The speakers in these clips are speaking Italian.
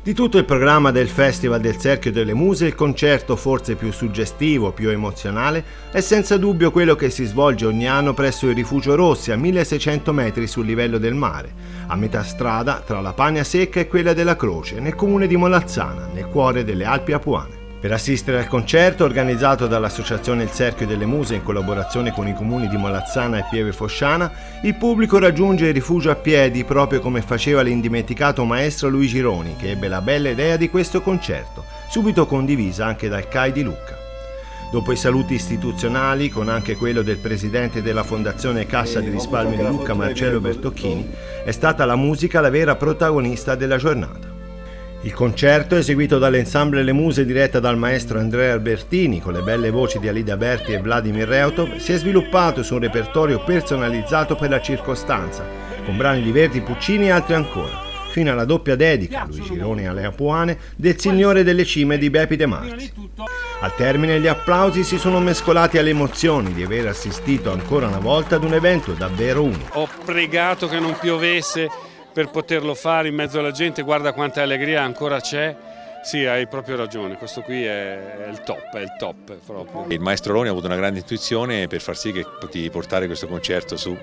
Di tutto il programma del Festival del Cerchio delle Muse, il concerto forse più suggestivo, più emozionale, è senza dubbio quello che si svolge ogni anno presso il Rifugio Rossi, a 1600 metri sul livello del mare, a metà strada tra la Pania Secca e quella della Croce, nel comune di Mollazzana, nel cuore delle Alpi Apuane. Per assistere al concerto, organizzato dall'Associazione Il Cerchio delle Muse in collaborazione con i comuni di Mollazzana e Pieve Fosciana, il pubblico raggiunge il rifugio a piedi proprio come faceva l'indimenticato maestro Luigi Roni, che ebbe la bella idea di questo concerto, subito condivisa anche dal CAI di Lucca. Dopo i saluti istituzionali, con anche quello del presidente della Fondazione Cassa di Risparmio di Lucca, Marcello Bertocchini, è stata la musica la vera protagonista della giornata. Il concerto, eseguito dall'Ensemble Le Muse diretta dal maestro Andrea Albertini con le belle voci di Alida Berti e Vladimir Reutov, si è sviluppato su un repertorio personalizzato per la circostanza, con brani di Verdi, Puccini e altri ancora, fino alla doppia dedica, Luigi Roni alle Apuane, del Signore delle Cime di Bepi De Marzi. Al termine gli applausi si sono mescolati alle emozioni di aver assistito ancora una volta ad un evento davvero unico. Ho pregato che non piovesse per poterlo fare in mezzo alla gente, guarda quanta allegria ancora c'è. Sì, hai proprio ragione, questo qui è il top proprio. Il maestro Roni ha avuto una grande intuizione per far sì che potevi portare questo concerto su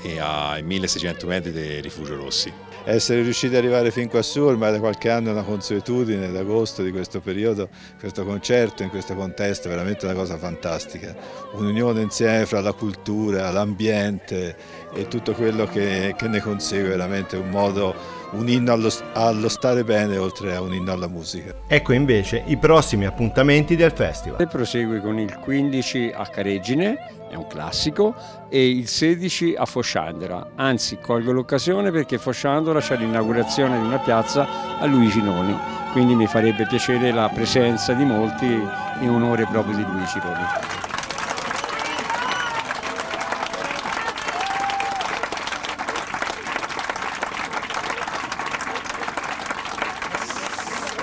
ai 1600 metri del Rifugio Rossi. Essere riusciti ad arrivare fin qua su ormai da qualche anno è una consuetudine, ad agosto di questo periodo, questo concerto in questo contesto è veramente una cosa fantastica, un'unione insieme fra la cultura, l'ambiente e tutto quello che ne consegue, veramente un inno allo stare bene oltre a un inno alla musica. Ecco invece i prossimi appuntamenti del festival. E prosegue con il 15 a Caregine, è un classico, e il 16 a Fosciandera, anzi colgo l'occasione perché Fosciandera c'è l'inaugurazione di una piazza a Luigi Roni, quindi mi farebbe piacere la presenza di molti in onore proprio di Luigi Roni.